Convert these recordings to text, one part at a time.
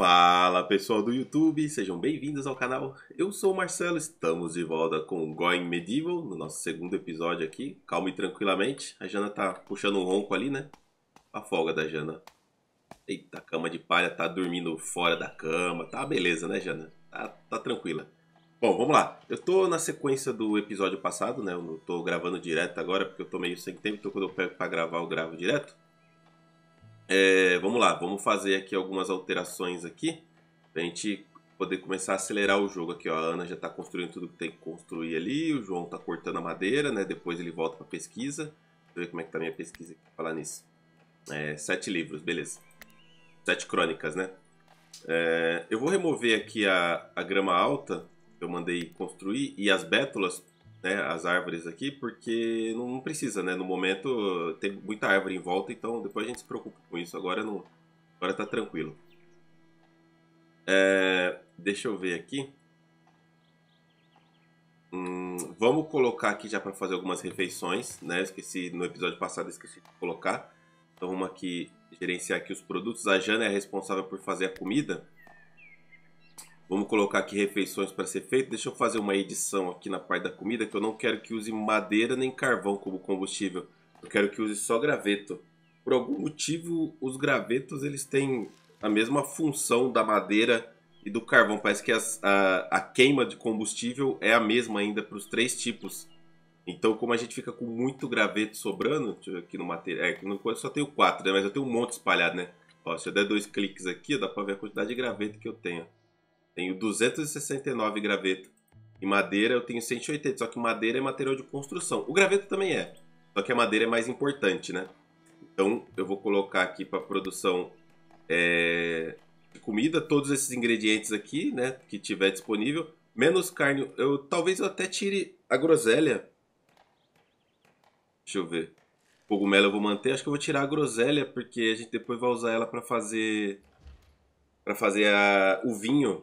Fala pessoal do YouTube, sejam bem-vindos ao canal. Eu sou o Marcelo, estamos de volta com Going Medieval, no nosso segundo episódio aqui. Calma e tranquilamente, a Jana tá puxando um ronco ali, né? A folga da Jana. Eita, a cama de palha tá dormindo fora da cama, tá beleza, né, Jana? Tá tranquila. Bom, vamos lá. Eu tô na sequência do episódio passado, né? Eu não tô gravando direto agora porque eu tô meio sem tempo, então quando eu pego pra gravar eu gravo direto. Vamos lá, vamos fazer aqui algumas alterações aqui pra gente poder começar a acelerar o jogo aqui, ó. A Ana já tá construindo tudo que tem que construir ali, o João tá cortando a madeira, né? Depois ele volta pra pesquisa. Deixa eu ver como é que tá a minha pesquisa aqui, pra falar nisso. 7 livros, beleza. 7 crônicas, né? Eu vou remover aqui a grama alta que eu mandei construir e as bétulas, né, as árvores aqui, porque não precisa, né? No momento tem muita árvore em volta, então depois a gente se preocupa com isso. Agora não, agora tá tranquilo. Deixa eu ver aqui. Vamos colocar aqui já para fazer algumas refeições, né? Esqueci no episódio passado, esqueci de colocar. Então vamos aqui gerenciar aqui os produtos. A Jana é responsável por fazer a comida. Vamos colocar aqui refeições para ser feito. Deixa eu fazer uma edição aqui na parte da comida, que eu não quero que use madeira nem carvão como combustível. Eu quero que use só graveto. Por algum motivo, os gravetos eles têm a mesma função da madeira e do carvão. Parece que a queima de combustível é a mesma ainda para os 3 tipos. Então, como a gente fica com muito graveto sobrando, deixa eu ver aqui no material. Aqui no coisa só tenho 4, né? Mas eu tenho um monte espalhado, né? Ó, se eu der 2 cliques aqui, dá para ver a quantidade de graveto que eu tenho. Tenho 269 graveto. E madeira eu tenho 180. Só que madeira é material de construção. O graveto também é. Só que a madeira é mais importante, né? Então eu vou colocar aqui para produção de comida todos esses ingredientes aqui, né? Que tiver disponível. Menos carne. Talvez eu até tire a groselha. Deixa eu ver. Cogumelo eu vou manter. Acho que eu vou tirar a groselha porque a gente depois vai usar ela para fazer o vinho.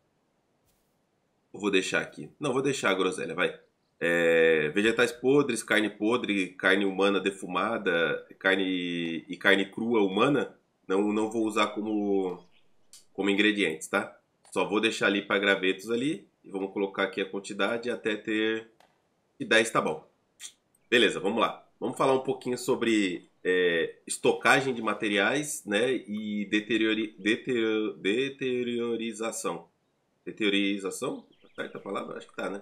Eu vou deixar aqui. Não, vou deixar a groselha, vai. Vegetais podres, carne podre, carne humana defumada, carne crua humana. Não vou usar como ingredientes, tá? Só vou deixar ali para gravetos ali. E vamos colocar aqui a quantidade até ter... E 10 tá bom. Beleza, vamos lá. Vamos falar um pouquinho sobre estocagem de materiais, né? E deteriorização. Deteriorização? Certa palavra? Acho que tá, né?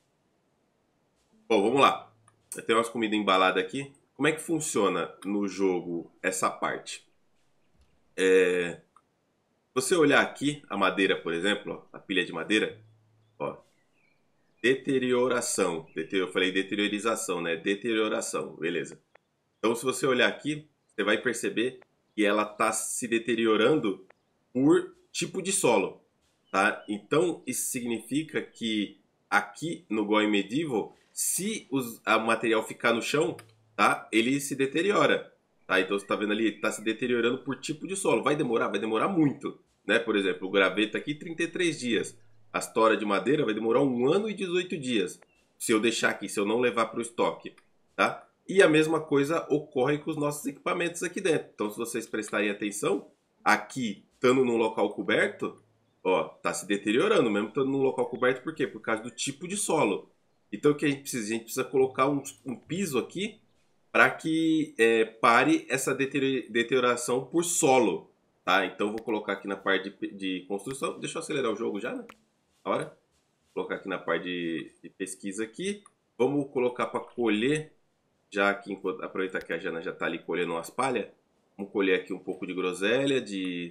Bom, vamos lá. Eu tenho umas comidas embaladas aqui. Como é que funciona no jogo essa parte? Você olhar aqui a madeira, por exemplo, ó, a pilha de madeira, ó, deterioração. Eu falei deteriorização, né? Deterioração, beleza. Então, se você olhar aqui, você vai perceber que ela está se deteriorando por tipo de solo, tá? Então, isso significa que aqui no Going Medieval, se o material ficar no chão, tá? Ele se deteriora, tá? Então, você está vendo ali, está se deteriorando por tipo de solo. Vai demorar muito, né? Por exemplo, o graveto aqui, 33 dias. As toras de madeira vai demorar 1 ano e 18 dias. Se eu deixar aqui, se eu não levar para o estoque, tá? E a mesma coisa ocorre com os nossos equipamentos aqui dentro. Então, se vocês prestarem atenção, aqui, estando num local coberto, ó, tá se deteriorando, mesmo estando num local coberto, por quê? Por causa do tipo de solo. Então, o que a gente precisa? A gente precisa colocar um piso aqui para que pare essa deterioração por solo, tá? Então, vou colocar aqui na parte de construção. Deixa eu acelerar o jogo já, né? Agora, vou colocar aqui na parte de pesquisa aqui. Vamos colocar para colher. Já aqui, aproveitar que a Jana já está ali colhendo umas palhas, vamos colher aqui um pouco de groselha, de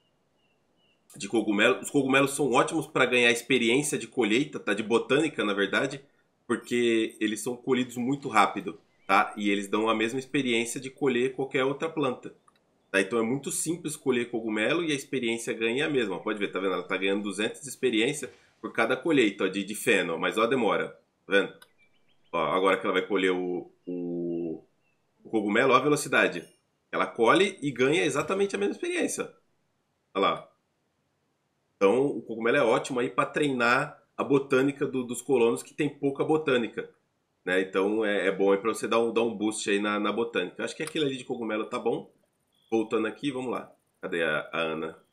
cogumelo. Os cogumelos são ótimos para ganhar experiência de colheita, tá? De botânica, na verdade, porque eles são colhidos muito rápido, tá? E eles dão a mesma experiência de colher qualquer outra planta, tá? Então é muito simples colher cogumelo e a experiência ganha a mesma. Pode ver, tá vendo? Ela está ganhando 200 de experiência por cada colheita, ó, de feno, mas ó a demora, tá vendo? Ó, agora que ela vai colher o cogumelo, olha a velocidade. Ela colhe e ganha exatamente a mesma experiência. Olha lá. Então, o cogumelo é ótimo aí para treinar a botânica dos colonos que tem pouca botânica, né? Então, é bom aí para você dar um boost aí na botânica. Eu acho que aquele ali de cogumelo tá bom. Voltando aqui, vamos lá. Cadê a Ana?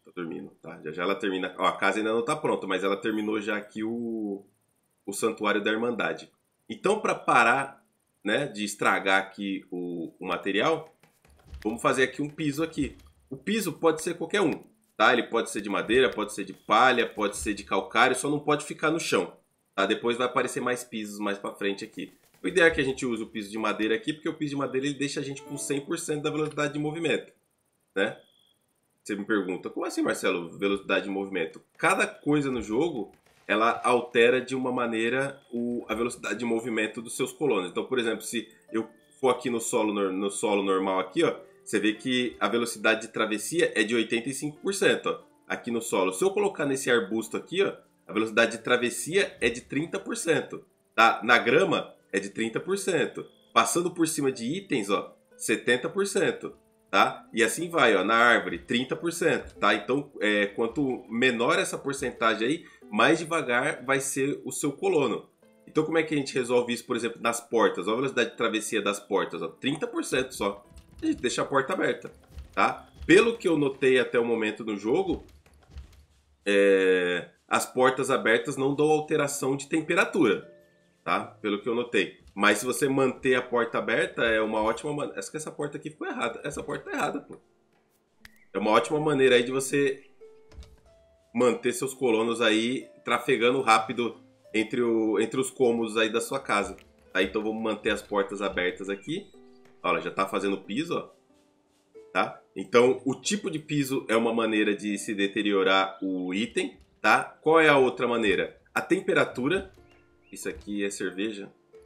Tá dormindo, tá? Já já ela termina. Ó, a casa ainda não tá pronta, mas ela terminou já aqui o Santuário da Irmandade. Então, para parar, né, de estragar aqui o material, vamos fazer aqui um piso aqui. O piso pode ser qualquer um, tá? Ele pode ser de madeira, pode ser de palha, pode ser de calcário, só não pode ficar no chão, tá? Depois vai aparecer mais pisos mais para frente aqui. O ideal é que a gente use o piso de madeira aqui, porque o piso de madeira ele deixa a gente com 100% da velocidade de movimento, né? Você me pergunta, como assim, Marcelo, velocidade de movimento? Cada coisa no jogo, ela altera de uma maneira a velocidade de movimento dos seus colonos. Então, por exemplo, se eu for aqui no solo normal aqui, ó, você vê que a velocidade de travessia é de 85%, ó, aqui no solo. Se eu colocar nesse arbusto aqui, ó, a velocidade de travessia é de 30%, tá? Na grama é de 30%. Passando por cima de itens, ó, 70%. Tá? E assim vai, ó, na árvore, 30%, tá? Então, quanto menor essa porcentagem aí, mais devagar vai ser o seu colono. Então, como é que a gente resolve isso, por exemplo, nas portas? Olha a velocidade de travessia das portas, ó, 30% só. A gente deixa a porta aberta, tá? Pelo que eu notei até o momento no jogo, as portas abertas não dão alteração de temperatura, tá? Pelo que eu notei. Mas se você manter a porta aberta, é uma ótima maneira. Acho que essa porta aqui ficou errada. Essa porta tá errada, pô. É uma ótima maneira aí de você manter seus colonos aí trafegando rápido entre os cômodos aí da sua casa. Tá? Então vamos manter as portas abertas aqui. Olha, já tá fazendo piso, ó. Tá? Então o tipo de piso é uma maneira de se deteriorar o item, tá? Qual é a outra maneira? A temperatura. Isso aqui é cerveja.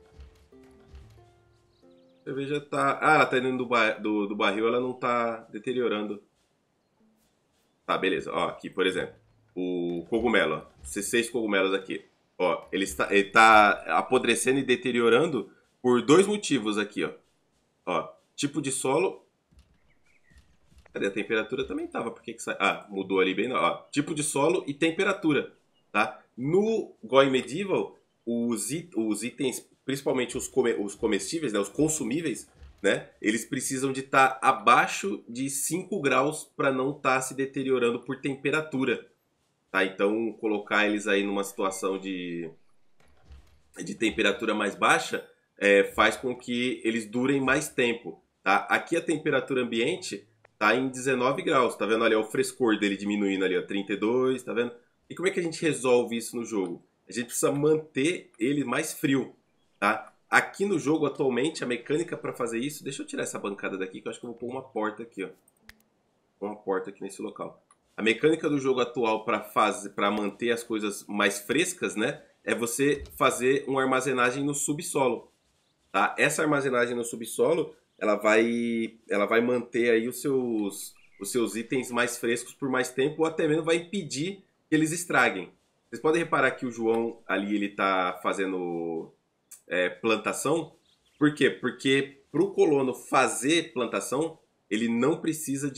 A cerveja tá. Ah, ela tá dentro do barril, ela não tá deteriorando. Tá, beleza. Ó, aqui, por exemplo, o cogumelo, ó. Esses 6 cogumelos aqui. Ó, ele tá apodrecendo e deteriorando por 2 motivos aqui, ó. Ó, tipo de solo. Cadê a temperatura? Também tava. Por que que sai? Ah, mudou ali bem. Ó, tipo de solo e temperatura, tá? No GOI Medieval, os itens, principalmente os comestíveis, né, os consumíveis, né, eles precisam de estar abaixo de 5 graus para não estar se deteriorando por temperatura, tá? Então, colocar eles aí numa situação de temperatura mais baixa faz com que eles durem mais tempo, tá? Aqui a temperatura ambiente tá em 19 graus, tá vendo ali ó, o frescor dele diminuindo ali, ó, 32, tá vendo? E como é que a gente resolve isso no jogo? A gente precisa manter ele mais frio, tá? Aqui no jogo, atualmente, a mecânica para fazer isso... Deixa eu tirar essa bancada daqui, que eu acho que eu vou pôr uma porta aqui, ó. Uma porta aqui nesse local. A mecânica do jogo atual para manter as coisas mais frescas, né? É você fazer uma armazenagem no subsolo, tá? Essa armazenagem no subsolo, ela vai manter aí os seus itens mais frescos por mais tempo, ou até mesmo vai impedir que eles estraguem. Vocês podem reparar que o João ali, ele tá fazendo plantação. Por quê? Porque para o colono fazer plantação, ele não precisa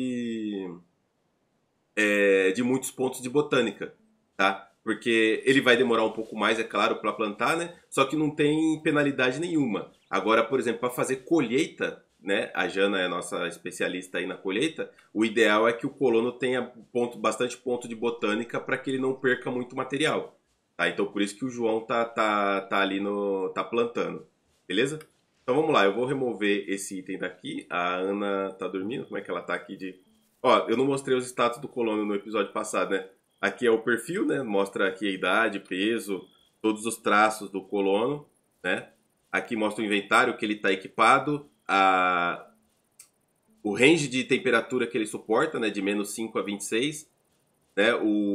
de muitos pontos de botânica, tá? Porque ele vai demorar um pouco mais, é claro, para plantar, né? Só que não tem penalidade nenhuma. Agora, por exemplo, para fazer colheita, né? A Jana é a nossa especialista aí na colheita. O ideal é que o colono tenha bastante ponto de botânica para que ele não perca muito material. Tá? Então, por isso que o João tá ali tá plantando. Beleza? Então vamos lá, eu vou remover esse item daqui. A Ana tá dormindo? Como é que ela tá aqui de... Ó, eu não mostrei os status do colono no episódio passado, né? Aqui é o perfil, né? Mostra aqui a idade, peso, todos os traços do colono, né? Aqui mostra o inventário que ele está equipado, o range de temperatura que ele suporta, né? De -5 a 26, né?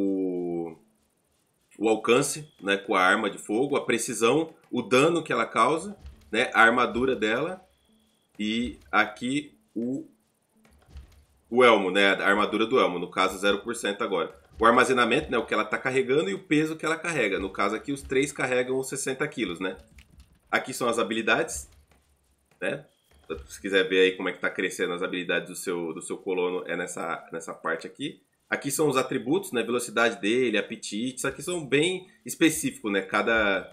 O alcance, né? Com a arma de fogo, a precisão, o dano que ela causa, né? A armadura dela e aqui o elmo, né? A armadura do elmo, no caso 0% agora. O armazenamento, né? O que ela está carregando e o peso que ela carrega. No caso aqui, os 3 carregam 60 quilos, né? Aqui são as habilidades, né? Se quiser ver aí como é que está crescendo as habilidades do seu colono, é nessa parte aqui. Aqui são os atributos, né? Velocidade dele, apetite. Isso aqui são bem específicos, né? Cada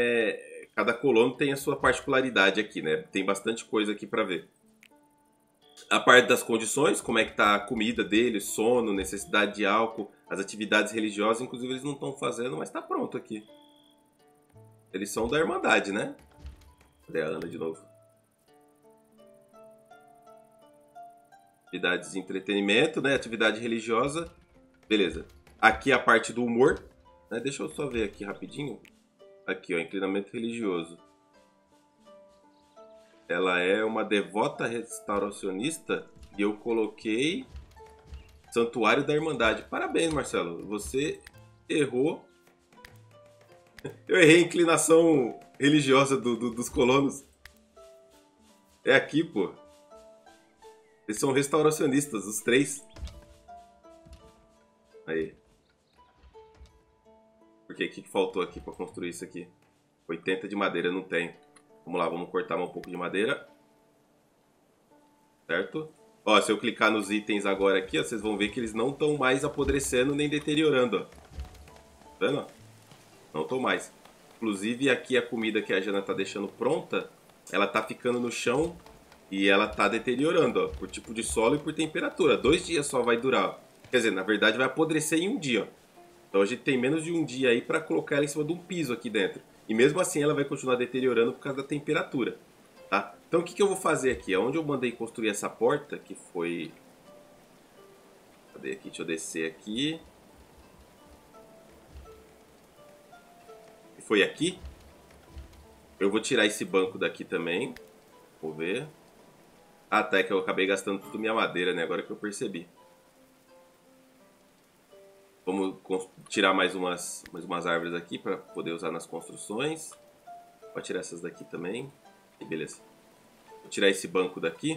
colono tem a sua particularidade aqui, né? Tem bastante coisa aqui para ver. A parte das condições, como é que tá a comida dele, sono, necessidade de álcool, as atividades religiosas, inclusive eles não estão fazendo, mas tá pronto aqui. Eles são da Irmandade, né? Cadê a Ana de novo? Atividades de entretenimento, né? Atividade religiosa. Beleza. Aqui a parte do humor. Né? Deixa eu só ver aqui rapidinho. Aqui, ó. Inclinamento religioso. Ela é uma devota restauracionista. E eu coloquei Santuário da Irmandade. Parabéns, Marcelo. Você errou. Eu errei a inclinação religiosa dos colonos. É aqui, pô. Eles são restauracionistas, os três. Aí. Por que que faltou aqui pra construir isso aqui? 80 de madeira, não tem. Vamos lá, vamos cortar um pouco de madeira. Certo? Ó, se eu clicar nos itens agora aqui, ó, vocês vão ver que eles não estão mais apodrecendo nem deteriorando, ó. Tá vendo? Não estão mais. Inclusive aqui a comida que a Jana tá deixando pronta, ela tá ficando no chão e ela tá deteriorando, ó, por tipo de solo e por temperatura. 2 dias só vai durar, ó. Quer dizer, na verdade vai apodrecer em um dia, ó. Então a gente tem menos de um dia aí para colocar ela em cima de um piso aqui dentro. E mesmo assim ela vai continuar deteriorando por causa da temperatura, tá? Então o que que eu vou fazer aqui? Onde eu mandei construir essa porta, que foi... Cadê aqui? Deixa eu descer aqui. Foi aqui. Eu vou tirar esse banco daqui também. Vou ver. Ah, tá, é que eu acabei gastando tudo minha madeira, né? Agora que eu percebi. Vamos tirar mais umas árvores aqui para poder usar nas construções. Vou tirar essas daqui também. E beleza. Vou tirar esse banco daqui.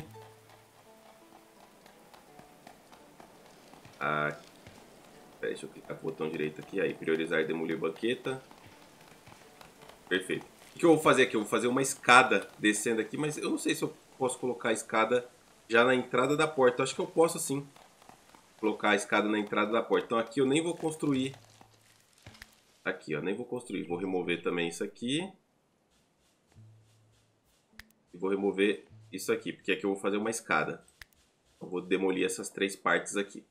Ah, deixa eu clicar com o botão direito aqui. Aí, priorizar e demolir banqueta. Perfeito. O que eu vou fazer aqui? Eu vou fazer uma escada descendo aqui, mas eu não sei se eu posso colocar a escada já na entrada da porta. Eu acho que eu posso sim colocar a escada na entrada da porta. Então aqui eu nem vou construir. Aqui, ó, nem vou construir. Vou remover também isso aqui. E vou remover isso aqui, porque aqui eu vou fazer uma escada. Eu vou demolir essas 3 partes aqui.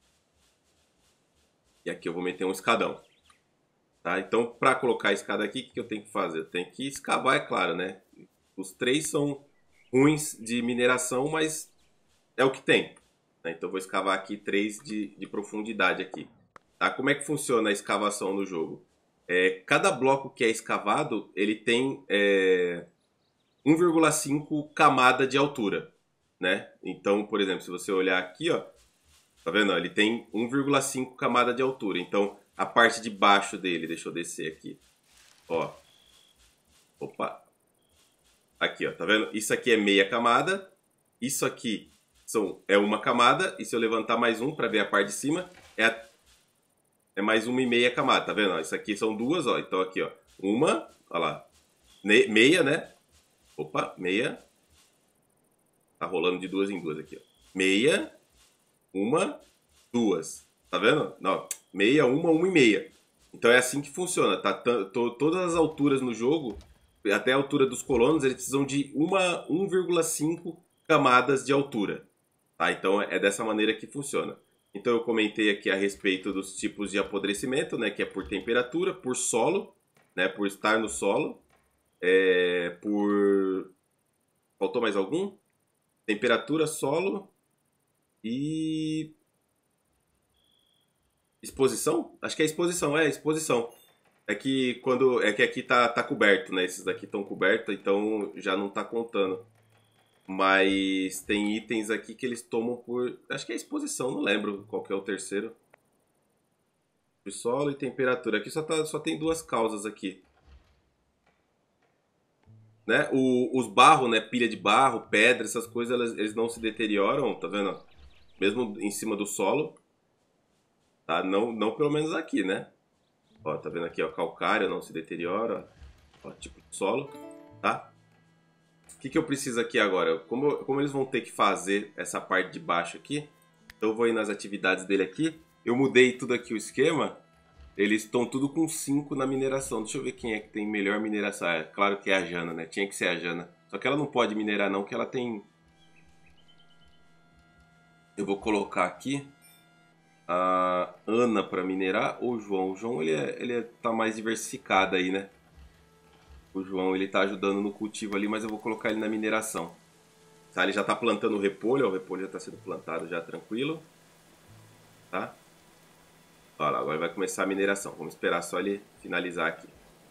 E aqui eu vou meter um escadão. Tá? Então, para colocar a escada aqui, o que eu tenho que fazer? Eu tenho que escavar, é claro, né? Os 3 são ruins de mineração, mas é o que tem. Né? Então, eu vou escavar aqui 3 de profundidade aqui. Tá? Como é que funciona a escavação no jogo? Cada bloco que é escavado, ele tem 1,5 camada de altura. Né? Então, por exemplo, se você olhar aqui, ó, tá vendo? Ele tem 1,5 camada de altura. Então, a parte de baixo dele, deixa eu descer aqui. Ó. Opa. Aqui, ó, tá vendo? Isso aqui é meia camada. Isso aqui é uma camada. E se eu levantar mais um para ver a parte de cima, é mais 1,5 camada, tá vendo? Isso aqui são 2, ó. Então aqui, ó. Uma, ó lá. Meia, né? Opa, meia. Tá rolando de 2 em 2 aqui, ó. Meia, uma, 2. Tá vendo? Não, meia, uma e meia. Então é assim que funciona, tá? Todas as alturas no jogo, até a altura dos colonos, eles precisam de 1,5 camadas de altura. Tá? Então é dessa maneira que funciona. Então eu comentei aqui a respeito dos tipos de apodrecimento, né? Que é por temperatura, por solo, né? Por estar no solo, por... Faltou mais algum? Temperatura, solo e... Exposição? Acho que é exposição. É que aqui tá coberto, né? Esses daqui estão cobertos, então já não tá contando. Mas tem itens aqui que eles tomam por... Acho que é exposição, não lembro qual que é o terceiro. Solo e temperatura. Aqui só tem 2 causas aqui. Né? Os barros, né? Pilha de barro, pedra, essas coisas, eles não se deterioram, tá vendo? Mesmo em cima do solo. Tá? Não pelo menos aqui, né? Ó, tá vendo aqui, ó, calcário não se deteriora, ó, tipo de solo, tá? O que eu preciso aqui agora? Como eles vão ter que fazer essa parte de baixo aqui, então eu vou ir nas atividades dele aqui. Eu mudei tudo aqui o esquema, eles estão tudo com 5 na mineração. Deixa eu ver quem é que tem melhor mineração. É claro que é a Jana, né? Tinha que ser a Jana. Só que ela não pode minerar não, que ela tem... Eu vou colocar aqui a Ana para minerar ou o João. O João tá mais diversificado aí, né? O João ele tá ajudando no cultivo ali, mas eu vou colocar ele na mineração. Tá? Ele já tá plantando o repolho, ó, o repolho já tá sendo plantado já tranquilo. Tá? Olha lá, agora vai começar a mineração. Vamos esperar só ele finalizar aqui.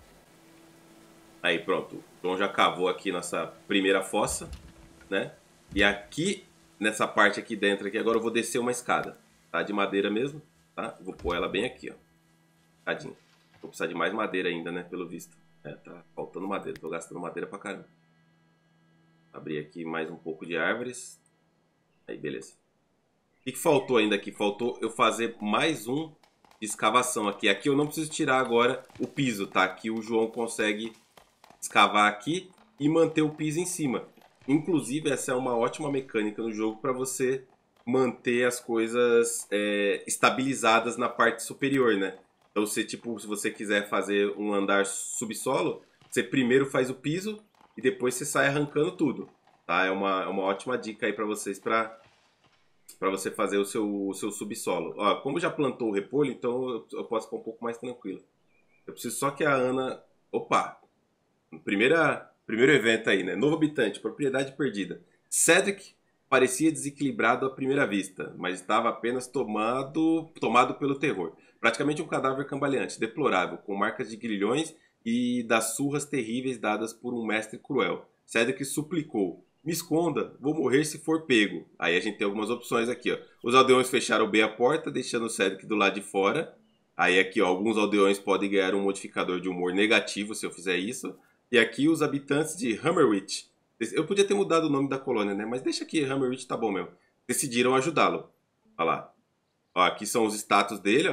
Aí pronto, o João já cavou aqui nossa primeira fossa, né? E aqui, nessa parte aqui dentro aqui, agora eu vou descer uma escada, tá? De madeira mesmo, tá? Vou pôr ela bem aqui, ó. Tadinho. Vou precisar de mais madeira ainda, né? Pelo visto. É, tá faltando madeira, tô gastando madeira pra caramba. Abrir aqui mais um pouco de árvores. Aí, beleza. O que faltou ainda aqui? Faltou eu fazer mais um de escavação aqui. Aqui eu não preciso tirar agora o piso, tá? Aqui o João consegue escavar aqui e manter o piso em cima. Inclusive, essa é uma ótima mecânica no jogo para você manter as coisas estabilizadas na parte superior, né? Então, se você quiser fazer um andar subsolo, você primeiro faz o piso e depois você sai arrancando tudo, tá? É uma ótima dica aí para vocês para você fazer o seu subsolo. Ó, como já plantou o repolho, então eu posso ficar um pouco mais tranquilo. Eu preciso só que a Ana... Opa! Primeiro evento aí, né? Novo habitante, propriedade perdida. Cedric parecia desequilibrado à primeira vista, mas estava apenas tomado pelo terror. Praticamente um cadáver cambaleante, deplorável, com marcas de grilhões e das surras terríveis dadas por um mestre cruel. Cedric suplicou: me esconda, vou morrer se for pego. Aí a gente tem algumas opções aqui, ó. Os aldeões fecharam bem a porta, deixando o Cedric do lado de fora. Aí aqui, ó, alguns aldeões podem ganhar um modificador de humor negativo se eu fizer isso. E aqui os habitantes de Hammerwich, eu podia ter mudado o nome da colônia, né? Mas deixa aqui, Hammerwich tá bom mesmo. Decidiram ajudá-lo. Olha lá. Ó, aqui são os status dele, ó.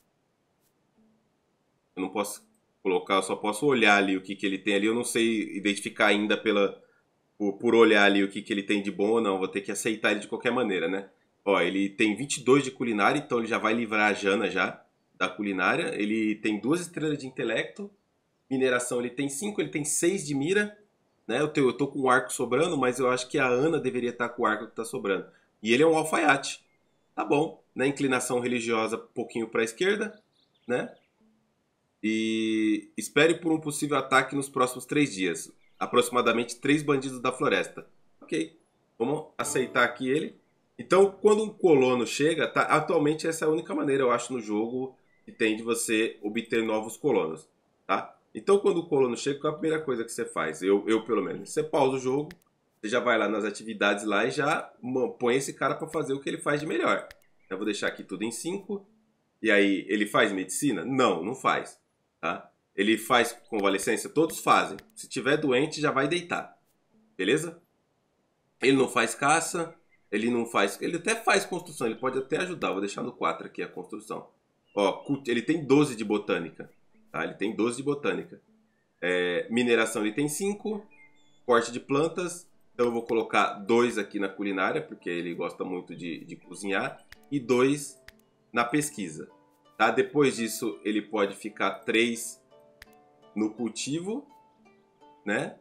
Eu não posso colocar, eu só posso olhar ali o que ele tem ali. Eu não sei identificar ainda por olhar ali o que ele tem de bom ou não. Vou ter que aceitar ele de qualquer maneira, né? Ó, ele tem 22 de culinária, então ele já vai livrar a Jana já da culinária. Ele tem 2 estrelas de intelecto. Mineração ele tem 5, ele tem 6 de mira, né? Eu tô com um arco sobrando, mas eu acho que a Ana deveria estar com o arco que tá sobrando. E ele é um alfaiate. Tá bom, né? Inclinação religiosa um pouquinho para a esquerda, né? E espere por um possível ataque nos próximos 3 dias. Aproximadamente 3 bandidos da floresta. Ok, vamos aceitar aqui ele. Então, quando um colono chega, tá? Atualmente essa é a única maneira, eu acho, no jogo que tem de você obter novos colonos, tá? Então, quando o colono chega, qual é a primeira coisa que você faz? Eu pelo menos. Você pausa o jogo, você já vai lá nas atividades lá e já põe esse cara para fazer o que ele faz de melhor. Eu vou deixar aqui tudo em 5. E aí, ele faz medicina? Não, não faz. Tá? Ele faz convalescência? Todos fazem. Se tiver doente, já vai deitar. Beleza? Ele não faz caça, ele não faz... Ele até faz construção, ele pode até ajudar. Vou deixar no 4 aqui a construção. Ó, ele tem 12 de botânica. Tá? Ele tem 12 de botânica. Mineração ele tem 5. Corte de plantas. Então eu vou colocar 2 aqui na culinária, porque ele gosta muito de cozinhar. E 2 na pesquisa. Tá? Depois disso ele pode ficar 3 no cultivo. Né?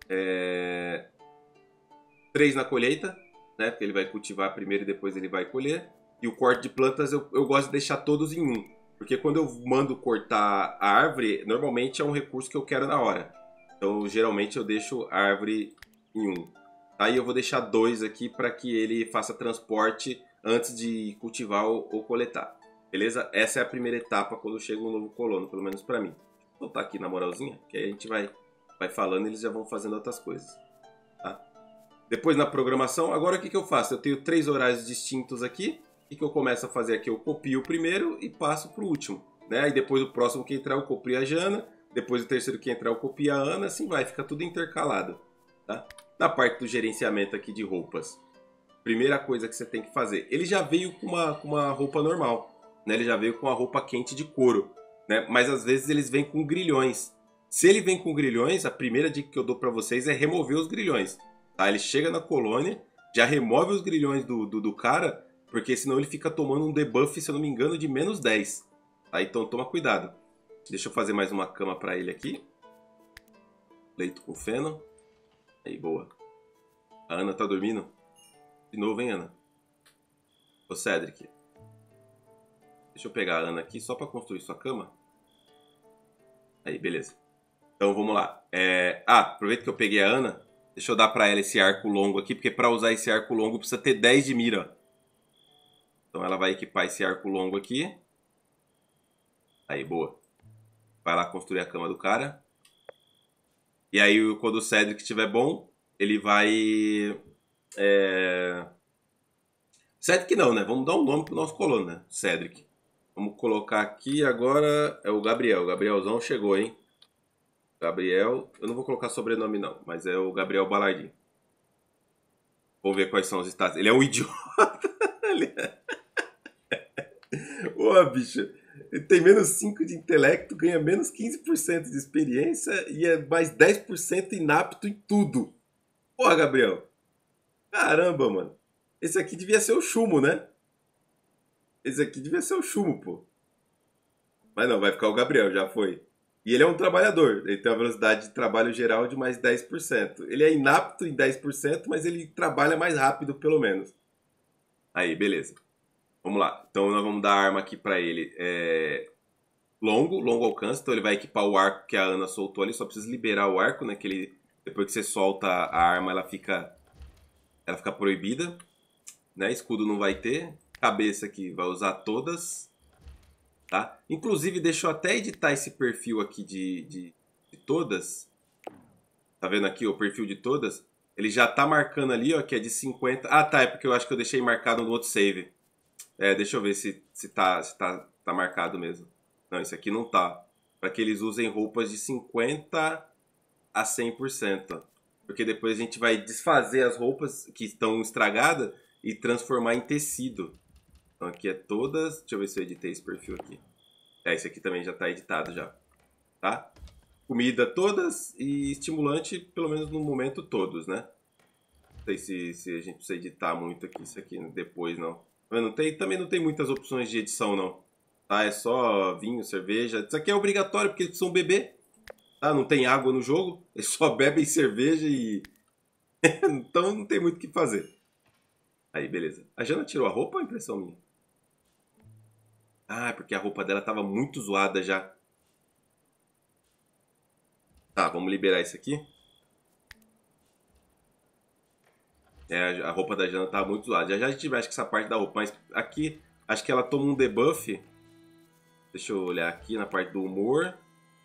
3 na colheita. Né? Porque ele vai cultivar primeiro e depois ele vai colher. E o corte de plantas eu gosto de deixar todos em 1. Porque quando eu mando cortar a árvore, normalmente é um recurso que eu quero na hora. Então, geralmente eu deixo a árvore em 1. Aí eu vou deixar 2 aqui para que ele faça transporte antes de cultivar ou coletar. Beleza? Essa é a primeira etapa quando chega um novo colono, pelo menos para mim. Vou botar aqui na moralzinha, que aí a gente vai falando e eles já vão fazendo outras coisas. Tá? Depois na programação, agora o que eu faço? Eu tenho 3 horários distintos aqui. O que eu começo a fazer aqui? Eu copio o primeiro e passo para o último. Né? Aí depois o próximo que entrar eu copio a Jana. Depois o terceiro que entrar eu copio a Ana. Assim vai, fica tudo intercalado. Tá? Na parte do gerenciamento aqui de roupas. Primeira coisa que você tem que fazer. Ele já veio com uma roupa normal. Né? Ele já veio com uma roupa quente de couro. Né? Mas às vezes eles vêm com grilhões. Se ele vem com grilhões, a primeira dica que eu dou para vocês é remover os grilhões. Tá? Ele chega na colônia, já remove os grilhões do cara... Porque senão ele fica tomando um debuff, se eu não me engano, de menos 10. Tá? Então toma cuidado. Deixa eu fazer mais uma cama pra ele aqui. Leito com feno. Aí, boa. A Ana tá dormindo? De novo, hein, Ana? Ô Cedric, deixa eu pegar a Ana aqui só pra construir sua cama. Aí, beleza. Então vamos lá. Aproveita que eu peguei a Ana. Deixa eu dar pra ela esse arco longo aqui, porque pra usar esse arco longo precisa ter 10 de mira. Então ela vai equipar esse arco longo aqui. Aí, boa. Vai lá construir a cama do cara. E aí, quando o Cedric estiver bom, ele vai... Cedric não, né? Vamos dar um nome pro nosso colono, né? Cedric. Vamos colocar aqui agora... É o Gabriel. O Gabrielzão chegou, hein? Gabriel... Eu não vou colocar sobrenome, não. Mas é o Gabriel Balardim. Vamos ver quais são os status. Ele é um idiota. Ô, bicho. Ele tem menos 5 de intelecto, ganha menos 15% de experiência e é mais 10% inapto em tudo. Porra, Gabriel. Caramba, mano. Esse aqui devia ser o Chumo, né? Esse aqui devia ser o Chumo, pô. Mas não, vai ficar o Gabriel, já foi. E ele é um trabalhador. Ele tem uma velocidade de trabalho geral de mais 10%. Ele é inapto em 10%, mas ele trabalha mais rápido, pelo menos. Aí, beleza. Vamos lá. Então nós vamos dar a arma aqui pra ele. Longo alcance. Então ele vai equipar o arco que a Ana soltou ali. Só precisa liberar o arco, né? Que ele, depois que você solta a arma, ela fica proibida. Né? Escudo não vai ter. Cabeça aqui vai usar todas. Tá? Inclusive, deixa eu até editar esse perfil aqui de todas. Tá vendo aqui o perfil de todas? Ele já tá marcando ali, ó, que é de 50. Ah, tá. É porque eu acho que eu deixei marcado no outro save. Deixa eu ver se tá marcado mesmo. Não, esse aqui não tá. Para que eles usem roupas de 50 a 100%. Porque depois a gente vai desfazer as roupas que estão estragadas e transformar em tecido. Então aqui é todas... Deixa eu ver se eu editei esse perfil aqui. Esse aqui também já tá editado já. Tá? Comida todas e estimulante, pelo menos no momento, todos, né? Não sei se a gente precisa editar muito aqui isso aqui depois, não. Também não tem muitas opções de edição, não. Tá? É só vinho, cerveja. Isso aqui é obrigatório porque eles são bebê. Tá? Não tem água no jogo. Eles só bebem cerveja e... Então não tem muito o que fazer. Aí, beleza. A Jana tirou a roupa ou é impressão minha? Ah, porque a roupa dela tava muito zoada já. Tá, vamos liberar isso aqui. A roupa da Jana tava muito zoada. Já a gente mexe com essa parte da roupa. Mas aqui, acho que ela toma um debuff. Deixa eu olhar aqui na parte do humor.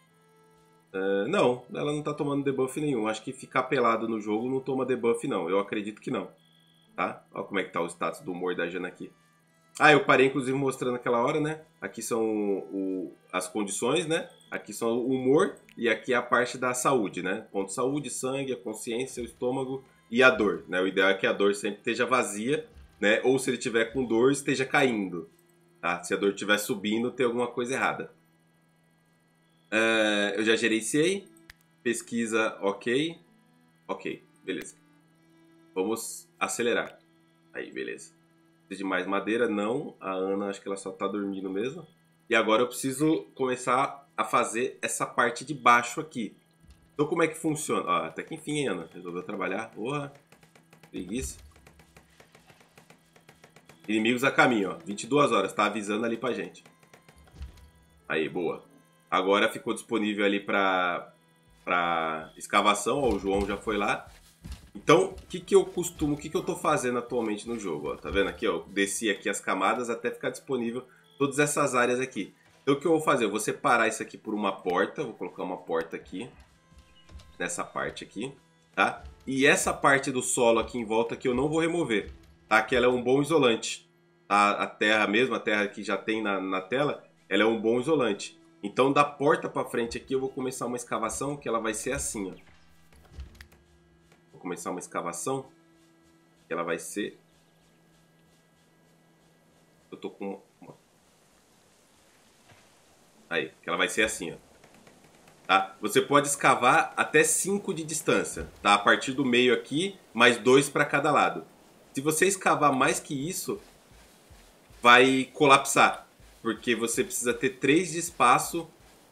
Não, ela não tá tomando debuff nenhum. Acho que ficar pelado no jogo não toma debuff, não. Eu acredito que não. Tá? Olha como é que tá o status do humor da Jana aqui. Ah, eu parei inclusive mostrando aquela hora, né? Aqui são as condições, né? Aqui são o humor e aqui é a parte da saúde, né? Ponto de saúde, sangue, a consciência, o estômago e a dor, né? O ideal é que a dor sempre esteja vazia, né? Ou se ele tiver com dor, esteja caindo, tá? Se a dor estiver subindo, tem alguma coisa errada. Eu já gerenciei. Pesquisa, ok. Ok, beleza. Vamos acelerar. Aí, beleza. Precisa de mais madeira? Não. A Ana, acho que ela só tá dormindo mesmo. E agora eu preciso começar a fazer essa parte de baixo aqui. Então como é que funciona? Ó, até que enfim, Ana. Resolveu trabalhar. Porra. Preguiça. Inimigos a caminho, ó. 22 horas. Tá avisando ali pra gente. Aí, boa. Agora ficou disponível ali pra escavação. Ó, o João já foi lá. Então, o que eu tô fazendo atualmente no jogo? Ó, tá vendo aqui? Ó, eu desci aqui as camadas até ficar disponível todas essas áreas aqui. Então, o que eu vou fazer? Eu vou separar isso aqui por uma porta. Vou colocar uma porta aqui. Nessa parte aqui, tá? E essa parte do solo aqui em volta que eu não vou remover, tá? Que ela é um bom isolante, tá? A terra mesmo, a terra que já tem na tela, ela é um bom isolante. Então, da porta pra frente aqui, eu vou começar uma escavação que ela vai ser assim, ó. Vou começar uma escavação que ela vai ser... Eu tô com uma... Aí, que ela vai ser assim, ó. Tá? Você pode escavar até 5 de distância, tá? A partir do meio aqui, mais 2 para cada lado. Se você escavar mais que isso, vai colapsar, porque você precisa ter 3 de espaço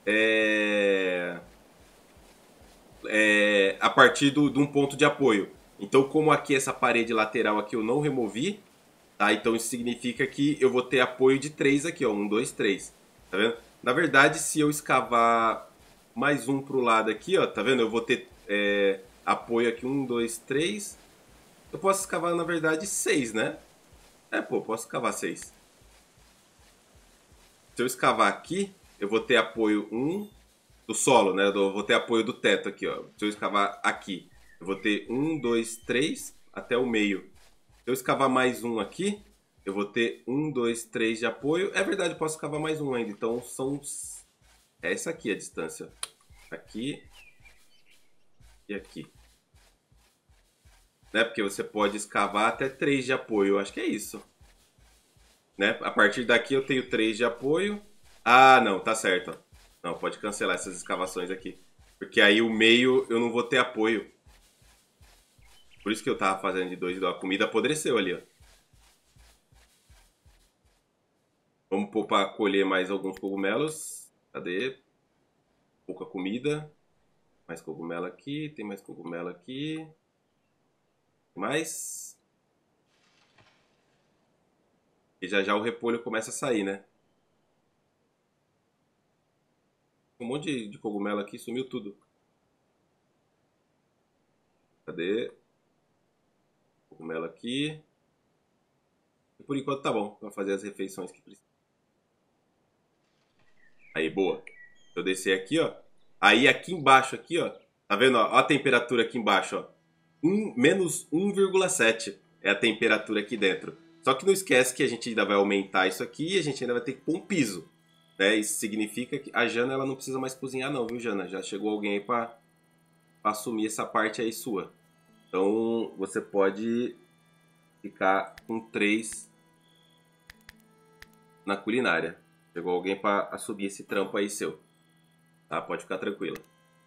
a partir de um ponto de apoio. Então, como aqui essa parede lateral aqui eu não removi, Tá? Então isso significa que eu vou ter apoio de 3 aqui, ó. 1, 2, 3. Tá vendo? Na verdade, se eu escavar mais um pro lado aqui, ó, tá vendo? Eu vou ter apoio aqui, 1, 2, 3. Eu posso escavar, na verdade, 6, né? Pô, posso escavar 6. Se eu escavar aqui, eu vou ter apoio 1 do solo, né? Eu vou ter apoio do teto aqui, ó. Se eu escavar aqui, eu vou ter 1, 2, 3 até o meio. Se eu escavar mais um aqui, eu vou ter 1, 2, 3 de apoio. É verdade, eu posso escavar mais um ainda. Então são... É essa aqui a distância. Aqui e aqui. Né? Porque você pode escavar até 3 de apoio. Eu acho que é isso. Né? A partir daqui eu tenho 3 de apoio. Ah, não, tá certo. Ó. Não, pode cancelar essas escavações aqui. Porque aí o meio eu não vou ter apoio. Por isso que eu tava fazendo de 2. A comida apodreceu ali, ó. Vamos pôr pra colher mais alguns cogumelos. Cadê? Pouca comida. Mais cogumelo aqui. Tem mais cogumelo aqui. Mais. E já já o repolho começa a sair, né? Um monte de cogumelo aqui, sumiu tudo. Cadê? Cogumelo aqui. E por enquanto tá bom, pra fazer as refeições que precisa. Aí, boa. Eu descer aqui, ó. Aí aqui embaixo, aqui, ó. Tá vendo? Ó, a temperatura aqui embaixo, ó. Menos 1,7 é a temperatura aqui dentro. Só que não esquece que a gente ainda vai aumentar isso aqui e a gente ainda vai ter que pôr um piso. Né? Isso significa que a Jana ela não precisa mais cozinhar não, viu, Jana? Já chegou alguém aí pra assumir essa parte aí sua. Então você pode ficar com 3 na culinária. Chegou alguém pra assumir esse trampo aí seu. Tá? Pode ficar tranquila.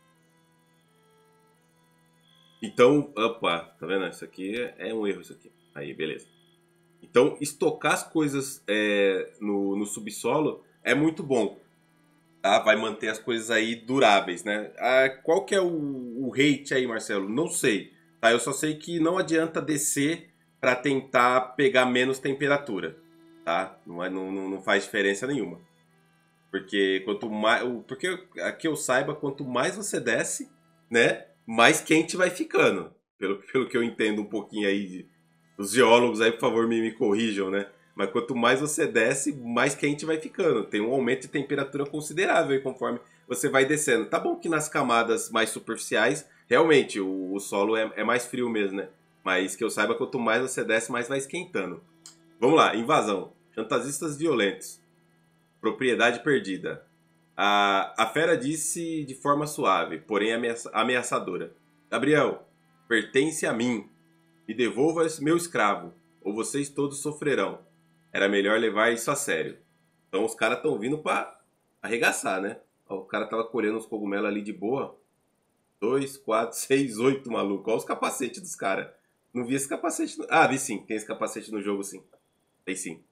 Então, opa, tá vendo? Isso aqui é um erro, isso aqui. Aí, beleza. Então, estocar as coisas no subsolo é muito bom. Tá? Vai manter as coisas aí duráveis, né? Qual que é o hate aí, Marcelo? Não sei. Tá? Eu só sei que não adianta descer para tentar pegar menos temperatura. Tá? Não faz diferença nenhuma. Porque quanto mais. Porque aqui eu saiba, quanto mais você desce, né? Mais quente vai ficando. Pelo que eu entendo um pouquinho aí. Os geólogos aí, por favor, me corrijam, né? Mas quanto mais você desce, mais quente vai ficando. Tem um aumento de temperatura considerável aí conforme você vai descendo. Tá bom que nas camadas mais superficiais, realmente, o solo é mais frio mesmo, né? Mas que eu saiba, quanto mais você desce, mais vai esquentando. Vamos lá, invasão. Fantasistas violentos. Propriedade perdida. A fera disse de forma suave, porém ameaçadora. Gabriel, pertence a mim. Me devolva meu escravo, ou vocês todos sofrerão. Era melhor levar isso a sério. Então os caras estão vindo pra arregaçar, né? Ó, o cara tava colhendo os cogumelos ali de boa. 2, 4, 6, 8, maluco. Olha os capacetes dos caras. Não vi esse capacete. Ah, vi sim. Tem esse capacete no jogo, sim. Tem sim.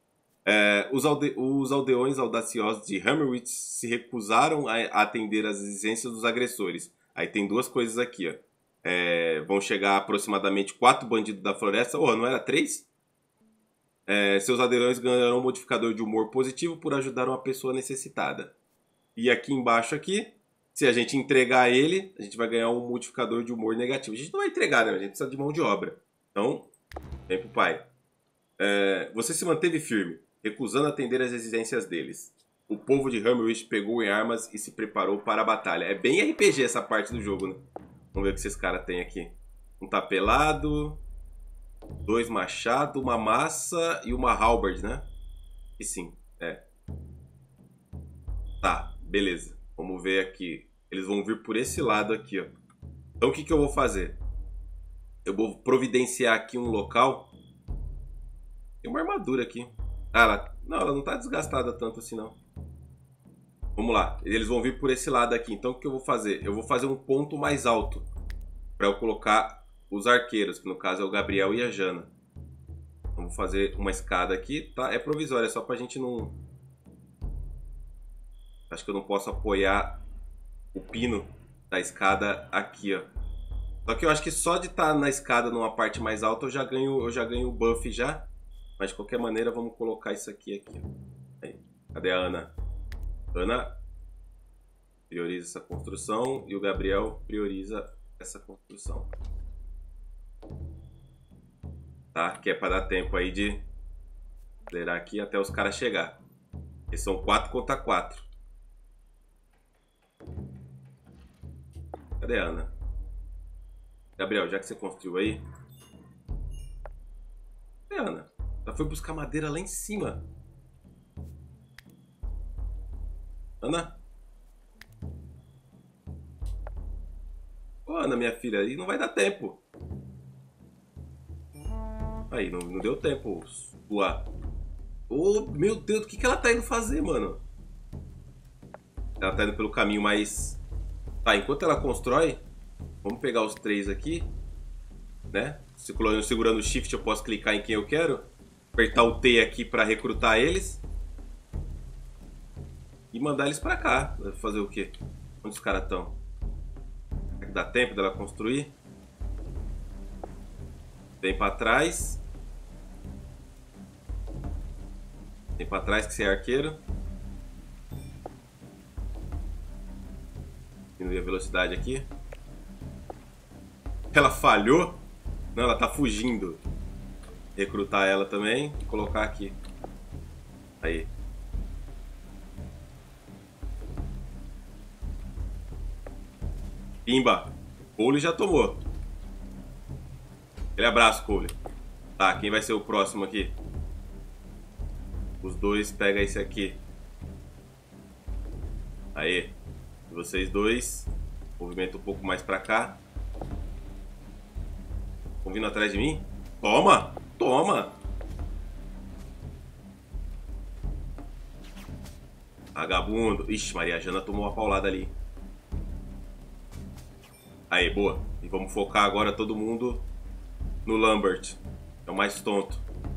Os aldeões audaciosos de Hammerwich se recusaram a atender às exigências dos agressores. Aí tem duas coisas aqui, ó. Vão chegar aproximadamente 4 bandidos da floresta. Oh, não era 3? Seus aldeões ganharão um modificador de humor positivo por ajudar uma pessoa necessitada. E aqui embaixo, aqui, se a gente entregar ele, a gente vai ganhar um modificador de humor negativo. A gente não vai entregar, né? A gente precisa de mão de obra. Então, vem pro pai. Você se manteve firme, recusando atender às exigências deles. O povo de Hammerwich pegou em armas e se preparou para a batalha. É bem RPG essa parte do jogo, né? Vamos ver o que esses caras têm aqui. Um tapelado, 2 machados, uma massa e uma halberd, né? E sim, Tá, beleza. Vamos ver aqui. Eles vão vir por esse lado aqui, ó. Então o que eu vou fazer? Eu vou providenciar aqui um local. Tem uma armadura aqui. Ela não tá desgastada tanto assim, não. Vamos lá. Eles vão vir por esse lado aqui. Então o que eu vou fazer? Eu vou fazer um ponto mais alto para eu colocar os arqueiros, que no caso é o Gabriel e a Jana. Vamos fazer uma escada aqui, tá? É provisória, é só pra gente não... Acho que eu não posso apoiar o pino da escada aqui, ó. Só que eu acho que só de estar na escada numa parte mais alta eu já ganho o buff já. Mas de qualquer maneira, vamos colocar isso aqui. Aí. Cadê a Ana? Ana prioriza essa construção e o Gabriel prioriza essa construção. Tá? Que é para dar tempo aí de zerar aqui até os caras chegar. Porque são 4 contra 4. Cadê a Ana? Gabriel, já que você construiu aí. Cadê a Ana? Ela foi buscar madeira lá em cima. Ana? Ô, Ana, minha filha, aí não vai dar tempo. Aí, não deu tempo. Sua. Ô, meu Deus, o que ela tá indo fazer, mano? Ela tá indo pelo caminho mais... Tá, enquanto ela constrói, vamos pegar os 3 aqui, né? Segurando o Shift eu posso clicar em quem eu quero. Apertar o T aqui pra recrutar eles. E mandar eles pra cá. Fazer o quê? Onde os caras estão? Será que dá tempo dela construir? Vem pra trás. Vem pra trás que você é arqueiro. Diminuir a velocidade aqui. Ela falhou? Não, ela tá fugindo. Recrutar ela também e colocar aqui. Aí. Pimba. Cole já tomou. Aquele abraço, Cole. Tá, quem vai ser o próximo aqui? Os dois, pega esse aqui. Aí. Vocês dois. Movimenta um pouco mais pra cá. Estão vindo atrás de mim? Toma! Toma! Vagabundo. Ixi, Maria, a Jana tomou uma paulada ali. Aí, boa. E vamos focar agora todo mundo no Lambert. É o mais tonto.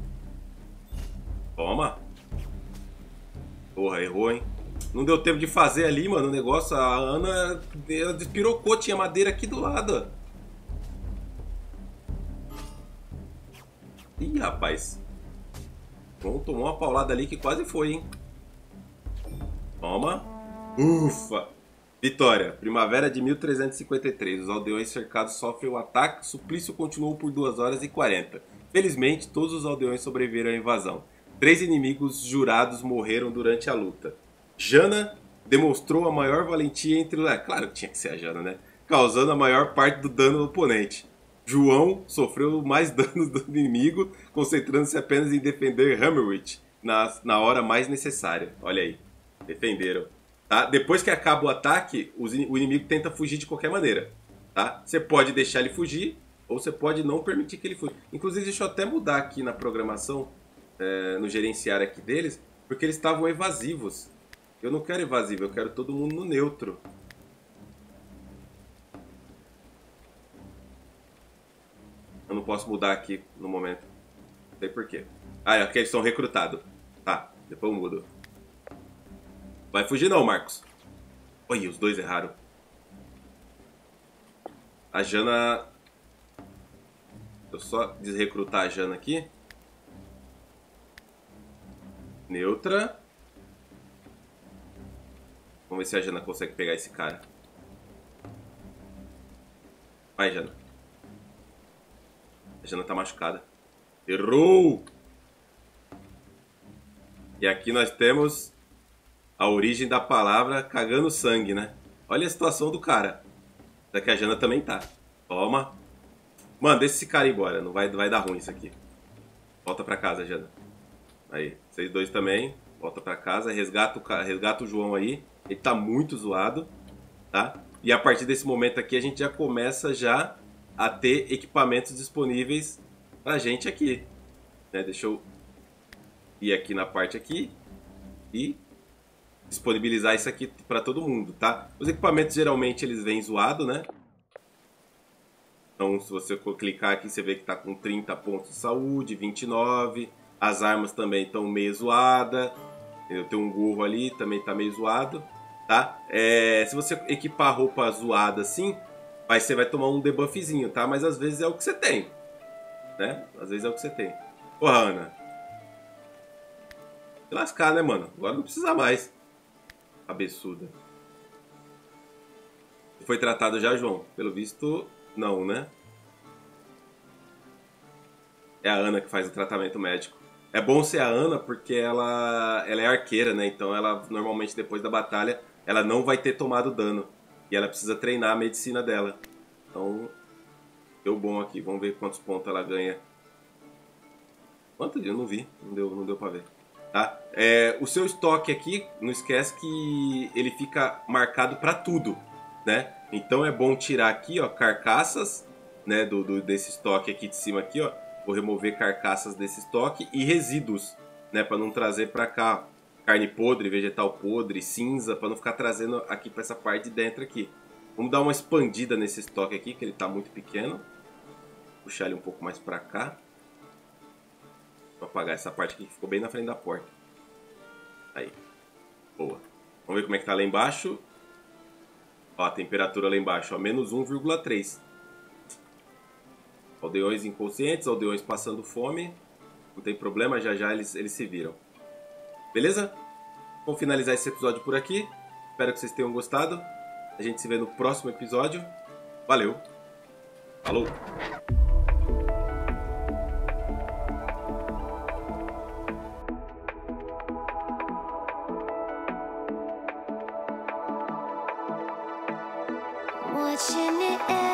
Toma. Porra, errou, hein? Não deu tempo de fazer ali, mano, o negócio. A Ana, ela despirocou, tinha madeira aqui do lado. Ih, rapaz. Bom, tomou uma paulada ali que quase foi, hein? Toma. Ufa. Vitória. Primavera de 1353. Os aldeões cercados sofrem o ataque. O suplício continuou por 2 horas e 40. Felizmente, todos os aldeões sobreviveram à invasão. 3 inimigos jurados morreram durante a luta. Jana demonstrou a maior valentia entre os... claro que tinha que ser a Jana, né? Causando a maior parte do dano do oponente. João sofreu mais danos do inimigo, concentrando-se apenas em defender Hammerwich na hora mais necessária. Olha aí, defenderam. Tá? Depois que acaba o ataque, o inimigo tenta fugir de qualquer maneira. Tá? Você pode deixar ele fugir, ou você pode não permitir que ele fuja. Inclusive, deixa eu até mudar aqui na programação, no gerenciar aqui deles, porque eles estavam evasivos. Eu não quero evasivo, eu quero todo mundo no neutro. Eu não posso mudar aqui no momento. Não sei porquê. Ah, é porque eles são recrutados. Tá, depois eu mudo. Vai fugir não, Marcos. Oi, os dois erraram. A Jana... Eu só desrecrutar a Jana aqui. Neutra. Vamos ver se a Jana consegue pegar esse cara. Vai, Jana. A Jana tá machucada. Errou! E aqui nós temos a origem da palavra cagando sangue, né? Olha a situação do cara. Daqui a Jana também tá. Toma. Mano, deixa esse cara embora. Não vai dar ruim isso aqui. Volta pra casa, Jana. Aí, vocês dois também. Volta pra casa. Resgata o João aí. Ele tá muito zoado. Tá? E a partir desse momento aqui a gente já começa já a ter equipamentos disponíveis pra gente aqui. Né? Deixa eu ir aqui na parte aqui e disponibilizar isso aqui pra todo mundo, tá? Os equipamentos geralmente eles vêm zoado, né? Então se você for clicar aqui você vê que tá com 30 pontos de saúde, 29. As armas também estão meio zoadas. Eu tenho um gorro ali, também tá meio zoado, tá? Se você equipar roupa zoada assim, você vai tomar um debuffzinho, tá? Mas às vezes é o que você tem, né? Às vezes é o que você tem. Ô, Ana, Se lascar, né, mano? Agora não precisa mais. Cabeçuda. Foi tratado já, João? Pelo visto, não, né? É a Ana que faz o tratamento médico. É bom ser a Ana porque ela é arqueira, né? Então ela normalmente depois da batalha ela não vai ter tomado dano. E ela precisa treinar a medicina dela. Então, deu bom aqui. Vamos ver quantos pontos ela ganha. Quanto? Eu não vi. Não deu pra ver. Tá? O seu estoque aqui, não esquece que ele fica marcado para tudo, né? Então é bom tirar aqui, ó, carcaças, né, desse estoque aqui de cima aqui, ó. Vou remover carcaças desse estoque e resíduos, né, para não trazer para cá carne podre, vegetal podre, cinza, para não ficar trazendo aqui para essa parte de dentro aqui. Vamos dar uma expandida nesse estoque aqui, que ele tá muito pequeno. Puxar ele um pouco mais para cá. Vou apagar essa parte aqui que ficou bem na frente da porta. Aí. Boa. Vamos ver como é que tá lá embaixo. Ó, a temperatura lá embaixo, ó, menos 1,3. Aldeões inconscientes, aldeões passando fome. Não tem problema, já já eles se viram. Beleza? Vamos finalizar esse episódio por aqui. Espero que vocês tenham gostado. A gente se vê no próximo episódio. Valeu. Falou. Watching it